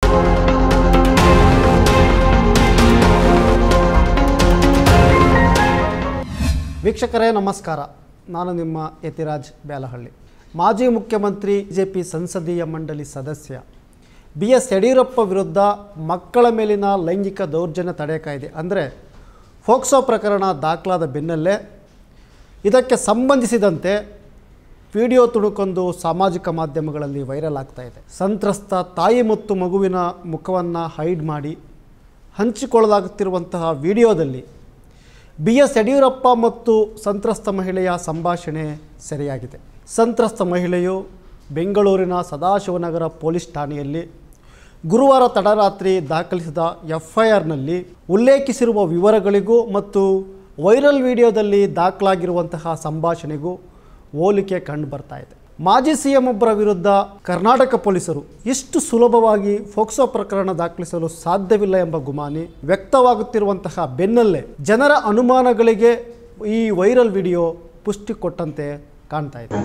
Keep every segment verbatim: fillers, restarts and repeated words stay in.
ವೀಕ್ಷಕರೇ ನಮಸ್ಕಾರ, ನಾನು ನಿಮ್ಮ ಯತಿರಾಜ್ ಬ್ಯಾಲಹಳ್ಳಿ. ಮಾಜಿ ಮುಖ್ಯಮಂತ್ರಿ ಬಿಜೆಪಿ ಸಂಸದೀಯ ಮಂಡಳಿ ಸದಸ್ಯ ಬಿ ಎಸ್ ಯಡಿಯೂರಪ್ಪ ವಿರುದ್ಧ ಮಕ್ಕಳ ಮೇಲಿನ ಲೈಂಗಿಕ ದೌರ್ಜನ್ಯ ತಡೆ ಕಾಯ್ದೆ ಅಂದರೆ ಫೋಕ್ಸೋ ಪ್ರಕರಣ ದಾಖಲಾದ ಬೆನ್ನಲ್ಲೇ ಇದಕ್ಕೆ ಸಂಬಂಧಿಸಿದಂತೆ ವಿಡಿಯೋ ತುಣುಕೊಂದು ಸಾಮಾಜಿಕ ಮಾಧ್ಯಮಗಳಲ್ಲಿ ವೈರಲ್ ಆಗ್ತಾ ಇದೆ. ಸಂತ್ರಸ್ತ ತಾಯಿ ಮತ್ತು ಮಗುವಿನ ಮುಖವನ್ನು ಹೈಡ್ ಮಾಡಿ ಹಂಚಿಕೊಳ್ಳಲಾಗುತ್ತಿರುವಂತಹ ವಿಡಿಯೋದಲ್ಲಿ ಬಿ ಎಸ್ ಯಡಿಯೂರಪ್ಪ ಮತ್ತು ಸಂತ್ರಸ್ತ ಮಹಿಳೆಯ ಸಂಭಾಷಣೆ ಸೆರೆಯಾಗಿದೆ. ಸಂತ್ರಸ್ತ ಮಹಿಳೆಯು ಬೆಂಗಳೂರಿನ ಸದಾಶಿವನಗರ ಪೊಲೀಸ್ ಠಾಣೆಯಲ್ಲಿ ಗುರುವಾರ ತಡರಾತ್ರಿ ದಾಖಲಿಸಿದ ಎಫ್ ಐ ಆರ್ನಲ್ಲಿ ಉಲ್ಲೇಖಿಸಿರುವ ವಿವರಗಳಿಗೂ ಮತ್ತು ವೈರಲ್ ವಿಡಿಯೋದಲ್ಲಿ ದಾಖಲಾಗಿರುವಂತಹ ಸಂಭಾಷಣೆಗೂ ಹೋಲಿಕೆ ಕಂಡು ಬರ್ತಾ ಇದೆ. ಮಾಜಿ ಸಿ ಎಂ ಒಬ್ಬರ ವಿರುದ್ಧ ಕರ್ನಾಟಕ ಪೊಲೀಸರು ಇಷ್ಟು ಸುಲಭವಾಗಿ ಫೋಕ್ಸೋ ಪ್ರಕರಣ ದಾಖಲಿಸಲು ಸಾಧ್ಯವಿಲ್ಲ ಎಂಬ ಗುಮಾನಿ ವ್ಯಕ್ತವಾಗುತ್ತಿರುವಂತಹ ಬೆನ್ನಲ್ಲೇ ಜನರ ಅನುಮಾನಗಳಿಗೆ ಈ ವೈರಲ್ ವಿಡಿಯೋ ಪುಷ್ಟಿ ಕೊಟ್ಟಂತೆ ಕಾಣ್ತಾ ಇದೆ.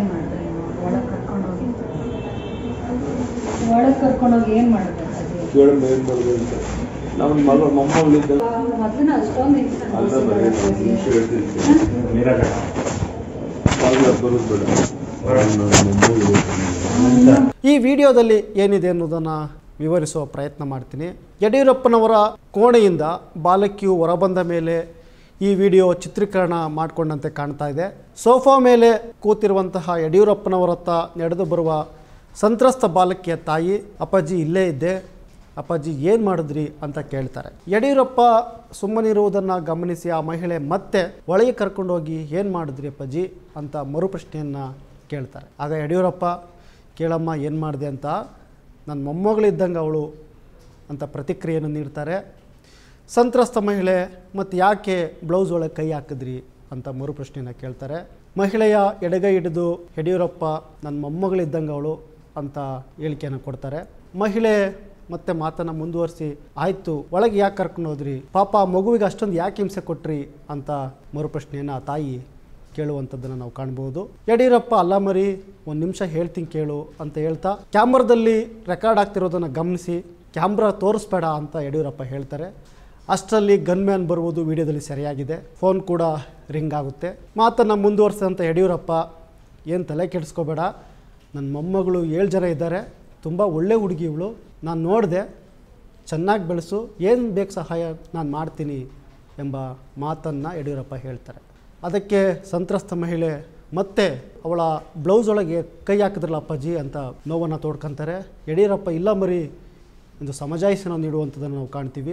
ಈ ವಿಡಿಯೋದಲ್ಲಿ ಏನಿದೆ ಅನ್ನೋದನ್ನು ವಿವರಿಸುವ ಪ್ರಯತ್ನ ಮಾಡ್ತೀನಿ. ಯಡಿಯೂರಪ್ಪನವರ ಕೋಣೆಯಿಂದ ಬಾಲಕಿಯು ಹೊರಬಂದ ಮೇಲೆ ಈ ವಿಡಿಯೋ ಚಿತ್ರೀಕರಣ ಮಾಡಿಕೊಂಡಂತೆ ಕಾಣ್ತಾ ಇದೆ. ಸೋಫಾ ಮೇಲೆ ಕೂತಿರುವಂತಹ ಯಡಿಯೂರಪ್ಪನವರತ್ತ ನಡೆದು ಬರುವ ಸಂತ್ರಸ್ತ ಬಾಲಕಿಯ ತಾಯಿ, ಅಪ್ಪಾಜಿ ಇಲ್ಲೇ ಇದ್ದೆ, ಅಪ್ಪಾಜಿ ಏನು ಮಾಡಿದ್ರಿ ಅಂತ ಕೇಳ್ತಾರೆ. ಯಡಿಯೂರಪ್ಪ ಸುಮ್ಮನಿರುವುದನ್ನು ಗಮನಿಸಿ ಆ ಮಹಿಳೆ ಮತ್ತೆ ಒಳಗೆ ಕರ್ಕೊಂಡೋಗಿ ಏನು ಮಾಡಿದ್ರಿ ಅಪ್ಪಾಜಿ ಅಂತ ಮರುಪ್ರಶ್ನೆಯನ್ನು ಕೇಳ್ತಾರೆ. ಆಗ ಯಡಿಯೂರಪ್ಪ, ಕೇಳಮ್ಮ ಏನು ಮಾಡಿದೆ ಅಂತ, ನನ್ನ ಮೊಮ್ಮಗಳಿದ್ದಂಗೆ ಅವಳು ಅಂತ ಪ್ರತಿಕ್ರಿಯೆಯನ್ನು ನೀಡ್ತಾರೆ. ಸಂತ್ರಸ್ತ ಮಹಿಳೆ, ಮತ್ತು ಯಾಕೆ ಬ್ಲೌಸ್ ಒಳಗೆ ಕೈ ಹಾಕಿದ್ರಿ ಅಂತ ಮರುಪ್ರಶ್ನೆಯನ್ನು ಕೇಳ್ತಾರೆ. ಮಹಿಳೆಯ ಎಡಗೈ ಹಿಡಿದು ಯಡಿಯೂರಪ್ಪ ನನ್ನ ಮೊಮ್ಮಗಳಿದ್ದಂಗೆ ಅವಳು ಅಂತ ಹೇಳಿಕೆಯನ್ನು ಕೊಡ್ತಾರೆ. ಮಹಿಳೆ ಮತ್ತೆ ಮಾತನ್ನು ಮುಂದುವರಿಸಿ, ಆಯಿತು ಒಳಗೆ ಯಾಕೆ ಕರ್ಕೊಂಡು ಹೋದ್ರಿ, ಪಾಪ ಮಗುವಿಗೆ ಅಷ್ಟೊಂದು ಯಾಕೆ ಹಿಂಸೆ ಕೊಟ್ರಿ ಅಂತ ಮರುಪ್ರಶ್ನೆಯನ್ನು ಆ ತಾಯಿ ಕೇಳುವಂಥದ್ದನ್ನು ನಾವು ಕಾಣ್ಬೋದು. ಯಡಿಯೂರಪ್ಪ, ಅಲ್ಲ ಮರಿ ಒಂದು ನಿಮಿಷ ಹೇಳ್ತೀನಿ ಕೇಳು ಅಂತ ಹೇಳ್ತಾ ಕ್ಯಾಮ್ರಾದಲ್ಲಿ ರೆಕಾರ್ಡ್ ಆಗ್ತಿರೋದನ್ನು ಗಮನಿಸಿ ಕ್ಯಾಮ್ರಾ ತೋರಿಸ್ಬೇಡ ಅಂತ ಯಡಿಯೂರಪ್ಪ ಹೇಳ್ತಾರೆ. ಅಷ್ಟರಲ್ಲಿ ಗನ್ಮ್ಯಾನ್ ಬರುವುದು ವಿಡಿಯೋದಲ್ಲಿ ಸರಿಯಾಗಿದೆ. ಫೋನ್ ಕೂಡ ರಿಂಗ್ ಆಗುತ್ತೆ. ಮಾತನ್ನು ಮುಂದುವರಿಸಿದಂಥ ಯಡಿಯೂರಪ್ಪ, ಏನು ತಲೆ ಕೆಡಿಸ್ಕೋಬೇಡ, ನನ್ನ ಮೊಮ್ಮಗಳು ಏಳು ಜನ ಇದ್ದಾರೆ, ತುಂಬ ಒಳ್ಳೆ ಹುಡುಗಿ ಇವಳು, ನಾನು ನೋಡಿದೆ, ಚೆನ್ನಾಗಿ ಬೆಳೆಸು, ಏನು ಬೇಕು ಸಹಾಯ ನಾನು ಮಾಡ್ತೀನಿ ಎಂಬ ಮಾತನ್ನು ಯಡಿಯೂರಪ್ಪ ಹೇಳ್ತಾರೆ. ಅದಕ್ಕೆ ಸಂತ್ರಸ್ತ ಮಹಿಳೆ ಮತ್ತೆ ಅವಳ ಬ್ಲೌಸ್ ಒಳಗೆ ಕೈ ಹಾಕಿದ್ರಲ್ಲ ಅಪ್ಪಾಜಿ ಅಂತ ನೋವನ್ನು ತೋಡ್ಕೊತಾರೆ. ಯಡಿಯೂರಪ್ಪ, ಇಲ್ಲ ಮರಿ ಎಂದು ಸಮಜಾಯಿಸನ್ನು ನೀಡುವಂಥದ್ದನ್ನು ನಾವು ಕಾಣ್ತೀವಿ.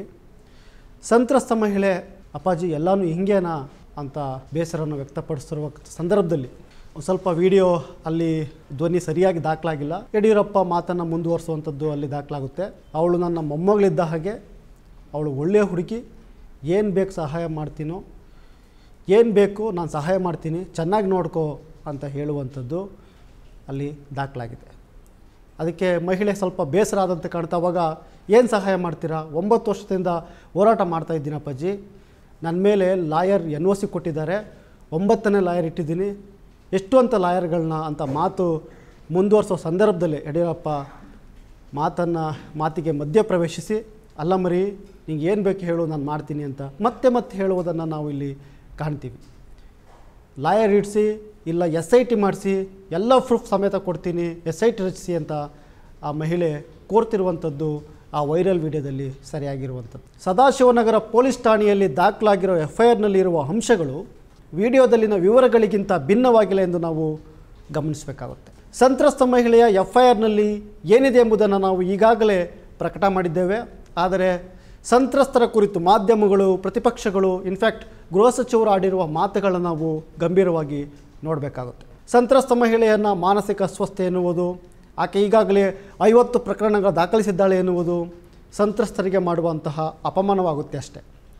ಸಂತ್ರಸ್ತ ಮಹಿಳೆ, ಅಪ್ಪಾಜಿ ಎಲ್ಲನೂ ಹಿಂಗೇನಾ ಅಂತ ಬೇಸರವನ್ನು ವ್ಯಕ್ತಪಡಿಸಿರುವ ಸಂದರ್ಭದಲ್ಲಿ ಒಂದು ಸ್ವಲ್ಪ ವಿಡಿಯೋ ಅಲ್ಲಿ ಧ್ವನಿ ಸರಿಯಾಗಿ ದಾಖಲಾಗಿಲ್ಲ. ಯಡಿಯೂರಪ್ಪ ಮಾತನ್ನು ಮುಂದುವರಿಸುವಂಥದ್ದು ಅಲ್ಲಿ ದಾಖಲಾಗುತ್ತೆ. ಅವಳು ನನ್ನ ಮೊಮ್ಮಗಳಿದ್ದ ಹಾಗೆ, ಅವಳು ಒಳ್ಳೆಯ ಹುಡುಗಿ, ಏನು ಬೇಕು ಸಹಾಯ ಮಾಡ್ತೀನೋ, ಏನು ಬೇಕು ನಾನು ಸಹಾಯ ಮಾಡ್ತೀನಿ, ಚೆನ್ನಾಗಿ ನೋಡ್ಕೋ ಅಂತ ಹೇಳುವಂಥದ್ದು ಅಲ್ಲಿ ದಾಖಲಾಗಿದೆ. ಅದಕ್ಕೆ ಮಹಿಳೆ ಸ್ವಲ್ಪ ಬೇಸರ ಆದಂತೆ ಕಾಣ್ತಾ, ಅವಾಗ ಏನು ಸಹಾಯ ಮಾಡ್ತೀರಾ, ಒಂಬತ್ತು ವರ್ಷದಿಂದ ಹೋರಾಟ ಮಾಡ್ತಾ ಇದ್ದೀನಿ ಅಪ್ಪಾಜಿ, ನನ್ನ ಮೇಲೆ ಲಾಯರ್ ಎನ್ ಒ ಸಿ ಕೊಟ್ಟಿದ್ದಾರೆ, ಒಂಬತ್ತನೇ ಲಾಯರ್ ಇಟ್ಟಿದ್ದೀನಿ, ಎಷ್ಟು ಅಂತ ಲಾಯರ್ಗಳನ್ನ ಅಂತ ಮಾತು ಮುಂದುವರಿಸೋ ಸಂದರ್ಭದಲ್ಲಿ ಯಡಿಯೂರಪ್ಪ ಮಾತನ್ನು ಮಾತಿಗೆ ಮಧ್ಯ ಪ್ರವೇಶಿಸಿ, ಅಲ್ಲ ಮರಿ ನಿಂಗೆ ಏನು ಬೇಕು ಹೇಳು ನಾನು ಮಾಡ್ತೀನಿ ಅಂತ ಮತ್ತೆ ಮತ್ತೆ ಹೇಳುವುದನ್ನು ನಾವು ಇಲ್ಲಿ ಕಾಣ್ತೀವಿ. ಲಾಯರ್ ಇಡಿಸಿ, ಇಲ್ಲ ಎಸ್ ಐ ಟಿ ಮಾಡಿಸಿ, ಎಲ್ಲ ಪ್ರೂಫ್ ಸಮೇತ ಕೊಡ್ತೀನಿ, ಎಸ್ ಐ ಟಿ ರಚಿಸಿ ಅಂತ ಆ ಮಹಿಳೆ ಕೋರ್ತಿರುವಂಥದ್ದು ಆ ವೈರಲ್ ವಿಡಿಯೋದಲ್ಲಿ ಸರಿಯಾಗಿರುವಂಥದ್ದು. ಸದಾಶಿವನಗರ ಪೊಲೀಸ್ ಠಾಣೆಯಲ್ಲಿ ದಾಖಲಾಗಿರೋ ಎಫ್ ಐ ಆರ್ನಲ್ಲಿರುವ ಅಂಶಗಳು ವಿಡಿಯೋದಲ್ಲಿನ ವಿವರಗಳಿಗಿಂತ ಭಿನ್ನವಾಗಿಲ್ಲ ಎಂದು ನಾವು ಗಮನಿಸಬೇಕಾಗುತ್ತೆ. ಸಂತ್ರಸ್ತ ಮಹಿಳೆಯ ಎಫ್ ಐ ಆರ್ನಲ್ಲಿ ಏನಿದೆ ಎಂಬುದನ್ನು ನಾವು ಈಗಾಗಲೇ ಪ್ರಕಟ ಮಾಡಿದ್ದೇವೆ. ಆದರೆ ಸಂತ್ರಸ್ತರ ಕುರಿತು ಮಾಧ್ಯಮಗಳು, ಪ್ರತಿಪಕ್ಷಗಳು, ಇನ್ಫ್ಯಾಕ್ಟ್ ಗೃಹ ಸಚಿವರು ಆಡಿರುವ ಮಾತುಗಳನ್ನು ನಾವು ಗಂಭೀರವಾಗಿ ನೋಡಬೇಕಾಗುತ್ತೆ. ಸಂತ್ರಸ್ತ ಮಹಿಳೆಯನ್ನು ಮಾನಸಿಕ ಅಸ್ವಸ್ಥೆ ಎನ್ನುವುದು, ಆಕೆ ಈಗಾಗಲೇ ಐವತ್ತು ಪ್ರಕರಣಗಳ ದಾಖಲಿಸಿದ್ದಾಳೆ ಎನ್ನುವುದು ಸಂತ್ರಸ್ತರಿಗೆ ಮಾಡುವಂತಹ ಅಪಮಾನವಾಗುತ್ತೆ ಅಷ್ಟೇ.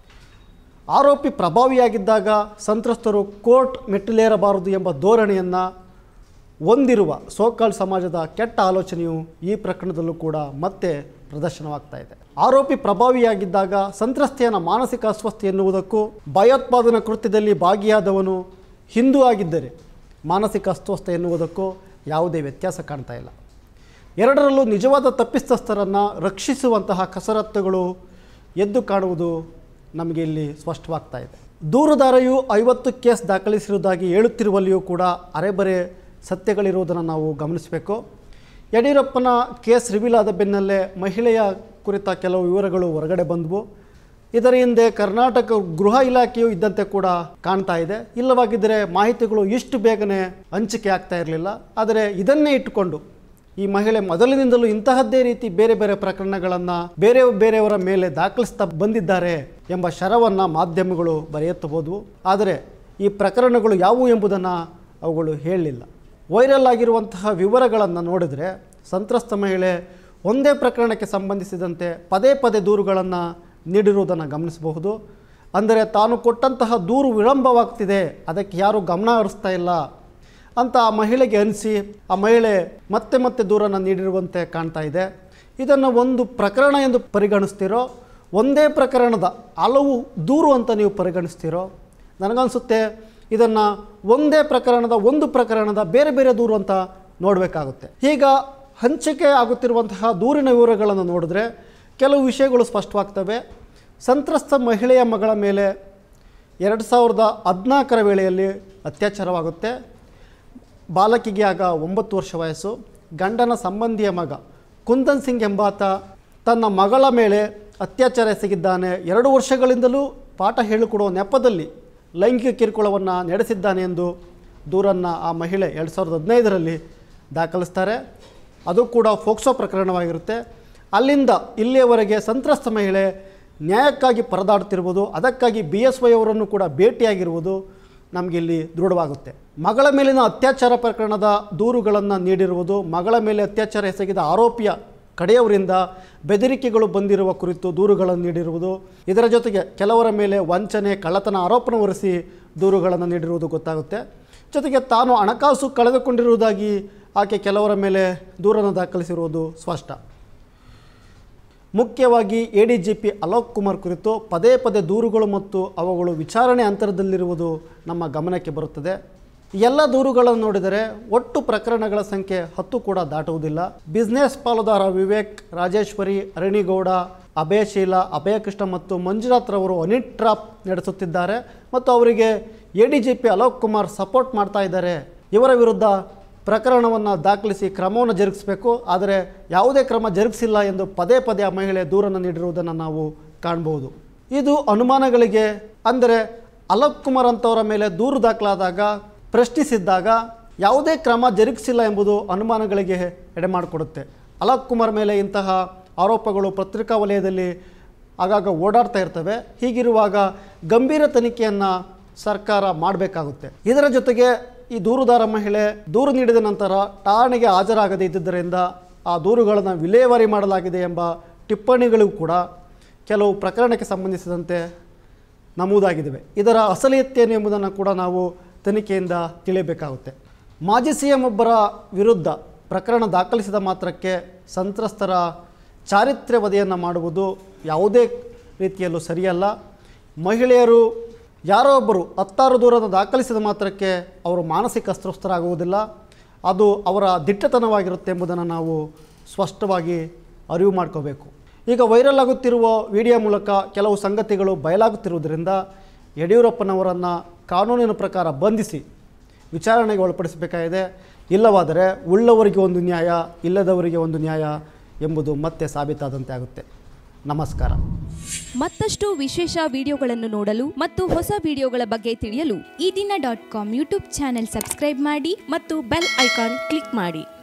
ಆರೋಪಿ ಪ್ರಭಾವಿಯಾಗಿದ್ದಾಗ ಸಂತ್ರಸ್ತರು ಕೋರ್ಟ್ ಮೆಟ್ಟಿಲೇರಬಾರದು ಎಂಬ ಧೋರಣೆಯನ್ನು ಹೊಂದಿರುವ ಸೋಕಾಲ್ ಸಮಾಜದ ಕೆಟ್ಟ ಆಲೋಚನೆಯು ಈ ಪ್ರಕರಣದಲ್ಲೂ ಕೂಡ ಮತ್ತೆ ಪ್ರದರ್ಶನವಾಗ್ತಾ ಇದೆ. ಆರೋಪಿ ಪ್ರಭಾವಿಯಾಗಿದ್ದಾಗ ಸಂತ್ರಸ್ತೆಯನ್ನು ಮಾನಸಿಕ ಅಸ್ವಸ್ಥೆ ಎನ್ನುವುದಕ್ಕೂ, ಭಯೋತ್ಪಾದನಾ ಕೃತ್ಯದಲ್ಲಿ ಭಾಗಿಯಾದವನು ಹಿಂದೂ ಆಗಿದ್ದರೆ ಮಾನಸಿಕ ಅಸ್ವಸ್ಥೆ ಎನ್ನುವುದಕ್ಕೂ ಯಾವುದೇ ವ್ಯತ್ಯಾಸ ಕಾಣ್ತಾ ಇಲ್ಲ. ಎರಡರಲ್ಲೂ ನಿಜವಾದ ತಪ್ಪಿತಸ್ಥರನ್ನು ರಕ್ಷಿಸುವಂತಹ ಕಸರತ್ತುಗಳು ಎದ್ದು ಕಾಣುವುದು ನಮಗೆ ಇಲ್ಲಿ ಸ್ಪಷ್ಟವಾಗ್ತಾ ಇದೆ. ದೂರುದಾರರು ಐವತ್ತು ಕೇಸ್ ದಾಖಲಿಸಿರುವುದಾಗಿ ಹೇಳುತ್ತಿರುವಲ್ಲಿಯೂ ಕೂಡ ಅರೆಬರೆ ಸತ್ಯಗಳಿರುವುದನ್ನು ನಾವು ಗಮನಿಸಬೇಕು. ಯಡಿಯೂರಪ್ಪನ ಕೇಸ್ ರಿವೀಲ್ ಆದ ಬೆನ್ನಲ್ಲೇ ಮಹಿಳೆಯ ಕುರಿತ ಕೆಲವು ವಿವರಗಳು ಹೊರಗಡೆ ಬಂದವು. ಇದರ ಹಿಂದೆ ಕರ್ನಾಟಕ ಗೃಹ ಇಲಾಖೆಯು ಇದ್ದಂತೆ ಕೂಡ ಕಾಣ್ತಾ ಇದೆ. ಇಲ್ಲವಾಗಿದ್ದರೆ ಮಾಹಿತಿಗಳು ಇಷ್ಟು ಬೇಗನೆ ಹಂಚಿಕೆ ಆಗ್ತಾ ಇರಲಿಲ್ಲ. ಆದರೆ ಇದನ್ನೇ ಇಟ್ಟುಕೊಂಡು ಈ ಮಹಿಳೆ ಮೊದಲಿನಿಂದಲೂ ಇಂತಹದ್ದೇ ರೀತಿ ಬೇರೆ ಬೇರೆ ಪ್ರಕರಣಗಳನ್ನು ಬೇರೆ ಬೇರೆಯವರ ಮೇಲೆ ದಾಖಲಿಸ್ತಾ ಬಂದಿದ್ದಾರೆ ಎಂಬ ಶರವನ್ನು ಮಾಧ್ಯಮಗಳು ಬರೆಯುತ್ತಬಹುದು. ಆದರೆ ಈ ಪ್ರಕರಣಗಳು ಯಾವುವು ಎಂಬುದನ್ನು ಅವುಗಳು ಹೇಳಲಿಲ್ಲ. ವೈರಲ್ ಆಗಿರುವಂತಹ ವಿವರಗಳನ್ನು ನೋಡಿದರೆ ಸಂತ್ರಸ್ತ ಮಹಿಳೆ ಒಂದೇ ಪ್ರಕರಣಕ್ಕೆ ಸಂಬಂಧಿಸಿದಂತೆ ಪದೇ ಪದೇ ದೂರುಗಳನ್ನು ನೀಡಿರುವುದನ್ನು ಗಮನಿಸಬಹುದು. ಅಂದರೆ ತಾನು ಕೊಟ್ಟಂತಹ ದೂರು ವಿಳಂಬವಾಗ್ತಿದೆ, ಅದಕ್ಕೆ ಯಾರೂ ಗಮನ ಹರಿಸ್ತಾ ಇಲ್ಲ ಅಂತ ಆ ಮಹಿಳೆಗೆ ಅನಿಸಿ ಆ ಮಹಿಳೆ ಮತ್ತೆ ಮತ್ತೆ ದೂರನ್ನು ನೀಡಿರುವಂತೆ ಕಾಣ್ತಾ ಇದೆ. ಇದನ್ನು ಒಂದು ಪ್ರಕರಣ ಎಂದು ಪರಿಗಣಿಸ್ತೀರೋ, ಒಂದೇ ಪ್ರಕರಣದ ಹಲವು ದೂರು ಅಂತ ನೀವು ಪರಿಗಣಿಸ್ತೀರೋ? ನನಗನ್ಸುತ್ತೆ ಇದನ್ನು ಒಂದೇ ಪ್ರಕರಣದ ಒಂದು ಪ್ರಕರಣದ ಬೇರೆ ಬೇರೆ ದೂರು ಅಂತ ನೋಡಬೇಕಾಗುತ್ತೆ. ಈಗ ಹಂಚಿಕೆ ಆಗುತ್ತಿರುವಂತಹ ದೂರಿನ ವಿವರಗಳನ್ನು ನೋಡಿದ್ರೆ ಕೆಲವು ವಿಷಯಗಳು ಸ್ಪಷ್ಟವಾಗ್ತವೆ. ಸಂತ್ರಸ್ತ ಮಹಿಳೆಯ ಮಗಳ ಮೇಲೆ ಎರಡು ಸಾವಿರದ ಹದಿನಾಲ್ಕರ ವೇಳೆಯಲ್ಲಿ ಅತ್ಯಾಚಾರವಾಗುತ್ತೆ. ಬಾಲಕಿಗೆ ಆಗ ಒಂಬತ್ತು ವರ್ಷ ವಯಸ್ಸು. ಗಂಡನ ಸಂಬಂಧಿಯ ಮಗ ಕುಂದನ್ ಸಿಂಗ್ ಎಂಬಾತ ತನ್ನ ಮಗಳ ಮೇಲೆ ಅತ್ಯಾಚಾರ ಎಸಗಿದ್ದಾನೆ, ಎರಡು ವರ್ಷಗಳಿಂದಲೂ ಪಾಠ ಹೇಳಿಕೊಡುವ ನೆಪದಲ್ಲಿ ಲೈಂಗಿಕ ಕಿರುಕುಳವನ್ನು ನಡೆಸಿದ್ದಾನೆ ಎಂದು ದೂರನ್ನು ಆ ಮಹಿಳೆ ಎರಡು ಸಾವಿರದ ಹದಿನೈದರಲ್ಲಿ ದಾಖಲಿಸ್ತಾರೆ. ಅದು ಕೂಡ ಫೋಕ್ಸೋ ಪ್ರಕರಣವಾಗಿರುತ್ತೆ. ಅಲ್ಲಿಂದ ಇಲ್ಲಿಯವರೆಗೆ ಸಂತ್ರಸ್ತ ಮಹಿಳೆ ನ್ಯಾಯಕ್ಕಾಗಿ ಪರದಾಡುತ್ತಿರುವುದು, ಅದಕ್ಕಾಗಿ ಬಿ ಎಸ್ ವೈ ಅವರನ್ನು ಕೂಡ ಭೇಟಿಯಾಗಿರುವುದು ನಮಗಿಲ್ಲಿ ದೃಢವಾಗುತ್ತೆ. ಮಗಳ ಮೇಲಿನ ಅತ್ಯಾಚಾರ ಪ್ರಕರಣದ ದೂರುಗಳನ್ನು ನೀಡಿರುವುದು, ಮಗಳ ಮೇಲೆ ಅತ್ಯಾಚಾರ ಎಸಗಿದ ಆರೋಪಿಯ ಕಡೆಯವರಿಂದ ಬೆದರಿಕೆಗಳು ಬಂದಿರುವ ಕುರಿತು ದೂರುಗಳನ್ನು ನೀಡಿರುವುದು, ಇದರ ಜೊತೆಗೆ ಕೆಲವರ ಮೇಲೆ ವಂಚನೆ ಕಳ್ಳತನ ಆರೋಪನ ಹೊರಿಸಿ ದೂರುಗಳನ್ನು ನೀಡಿರುವುದು ಗೊತ್ತಾಗುತ್ತೆ. ಜೊತೆಗೆ ತಾನು ಹಣಕಾಸು ಕಳೆದುಕೊಂಡಿರುವುದಾಗಿ ಆಕೆ ಕೆಲವರ ಮೇಲೆ ದೂರನ್ನು ದಾಖಲಿಸಿರುವುದು ಸ್ಪಷ್ಟ. ಮುಖ್ಯವಾಗಿ A D G P Alok Kumar ಕುರಿತು ಪದೇ ಪದೇ ದೂರುಗಳು ಮತ್ತು ಅವುಗಳು ವಿಚಾರಣೆ ಹಂತದಲ್ಲಿರುವುದು ನಮ್ಮ ಗಮನಕ್ಕೆ ಬರುತ್ತದೆ. ಎಲ್ಲ ದೂರುಗಳನ್ನು ನೋಡಿದರೆ ಒಟ್ಟು ಪ್ರಕರಣಗಳ ಸಂಖ್ಯೆ ಹತ್ತು ಕೂಡ ದಾಟುವುದಿಲ್ಲ. ಬಿಸ್ನೆಸ್ ಪಾಲುದಾರ ವಿವೇಕ್, ರಾಜೇಶ್ವರಿ, ಅರಣಿಗೌಡ, ಅಭಯಶೀಲ, ಅಭಯಕೃಷ್ಣ ಮತ್ತು ಮಂಜುನಾಥ್ ರವರು ಹನಿ ಟ್ರಾಪ್ ನಡೆಸುತ್ತಿದ್ದಾರೆ ಮತ್ತು ಅವರಿಗೆ A D G P Alok Kumar support ಮಾಡ್ತಾ ಇದ್ದಾರೆ. ಇವರ ವಿರುದ್ಧ ಪ್ರಕರಣವನ್ನು ದಾಖಲಿಸಿ ಕ್ರಮವನ್ನು ಜರುಗಿಸಬೇಕು, ಆದರೆ ಯಾವುದೇ ಕ್ರಮ ಜರುಗಿಸಿಲ್ಲ ಎಂದು ಪದೇ ಪದೇ ಆ ಮಹಿಳೆ ದೂರನ್ನು ನೀಡಿರುವುದನ್ನು ನಾವು ಕಾಣ್ಬೋದು. ಇದು ಅನುಮಾನಗಳಿಗೆ, ಅಂದರೆ ಅಲೋಕ್ ಕುಮಾರ್ ಅಂತವರ ಮೇಲೆ ದೂರು ದಾಖಲಾದಾಗ ಪ್ರಶ್ನಿಸಿದ್ದಾಗ ಯಾವುದೇ ಕ್ರಮ ಜರುಗಿಸಿಲ್ಲ ಎಂಬುದು ಅನುಮಾನಗಳಿಗೆ ಎಡೆ ಮಾಡಿಕೊಡುತ್ತೆ. ಅಲೋಕ್ ಕುಮಾರ್ ಮೇಲೆ ಇಂತಹ ಆರೋಪಗಳು ಪತ್ರಿಕಾ ವಲಯದಲ್ಲಿ ಆಗಾಗ ಓಡಾಡ್ತಾ ಇರ್ತವೆ. ಹೀಗಿರುವಾಗ ಗಂಭೀರ ತನಿಖೆಯನ್ನು ಸರ್ಕಾರ ಮಾಡಬೇಕಾಗುತ್ತೆ. ಇದರ ಜೊತೆಗೆ ಈ ದೂರುದಾರ ಮಹಿಳೆ ದೂರು ನೀಡಿದ ನಂತರ ಠಾಣೆಗೆ ಹಾಜರಾಗದೇ ಇದ್ದುದರಿಂದ ಆ ದೂರುಗಳನ್ನು ವಿಲೇವಾರಿ ಮಾಡಲಾಗಿದೆ ಎಂಬ ಟಿಪ್ಪಣಿಗಳು ಕೂಡ ಕೆಲವು ಪ್ರಕರಣಕ್ಕೆ ಸಂಬಂಧಿಸಿದಂತೆ ನಮೂದಾಗಿವೆ. ಇದರ ಅಸಲಿಯತ್ತೇನು ಎಂಬುದನ್ನು ಕೂಡ ನಾವು ತನಿಖೆಯಿಂದ ತಿಳಿಯಬೇಕಾಗುತ್ತೆ. ಮಾಜಿ ಸಿ ಎಂ ಒಬ್ಬರ ವಿರುದ್ಧ ಪ್ರಕರಣ ದಾಖಲಿಸಿದ ಮಾತ್ರಕ್ಕೆ ಸಂತ್ರಸ್ತರ ಚಾರಿತ್ರ್ಯ ವಧೆಯನ್ನು ಮಾಡುವುದು ಯಾವುದೇ ರೀತಿಯಲ್ಲೂ ಸರಿಯಲ್ಲ. ಮಹಿಳೆಯರು ಯಾರೋ ಒಬ್ಬರು ಹತ್ತಾರು ದೂರನ್ನು ದಾಖಲಿಸಿದ ಮಾತ್ರಕ್ಕೆ ಅವರು ಮಾನಸಿಕ ಅಸ್ವಸ್ಥರಾಗುವುದಿಲ್ಲ. ಅದು ಅವರ ದಿಟ್ಟತನವಾಗಿರುತ್ತೆ ಎಂಬುದನ್ನು ನಾವು ಸ್ಪಷ್ಟವಾಗಿ ಅರಿವು ಮಾಡ್ಕೋಬೇಕು. ಈಗ ವೈರಲ್ ಆಗುತ್ತಿರುವ ವಿಡಿಯೋ ಮೂಲಕ ಕೆಲವು ಸಂಗತಿಗಳು ಬಯಲಾಗುತ್ತಿರುವುದರಿಂದ ಯಡಿಯೂರಪ್ಪನವರನ್ನು ಕಾನೂನಿನ ಪ್ರಕಾರ ಬಂಧಿಸಿ ವಿಚಾರಣೆಗೆ ಒಳಪಡಿಸಬೇಕಾಗಿದೆ. ಇಲ್ಲವಾದರೆ ಉಳ್ಳವರಿಗೆ ಒಂದು ನ್ಯಾಯ, ಇಲ್ಲದವರಿಗೆ ಒಂದು ನ್ಯಾಯ ಎಂಬುದು ಮತ್ತೆ ಸಾಬೀತಾದಂತೆ ಆಗುತ್ತೆ. ನಮಸ್ಕಾರ. ಮತ್ತಷ್ಟು ವಿಶೇಷ ವಿಡಿಯೋಗಳನ್ನು ನೋಡಲು ಮತ್ತು ಹೊಸ ವಿಡಿಯೋಗಳ ಬಗ್ಗೆ ತಿಳಿಯಲು Ee Dina dot com YouTube channel subscribe ಮಾಡಿ ಮತ್ತು ಬೆಲ್ ಐಕಾನ್ ಕ್ಲಿಕ್ ಮಾಡಿ.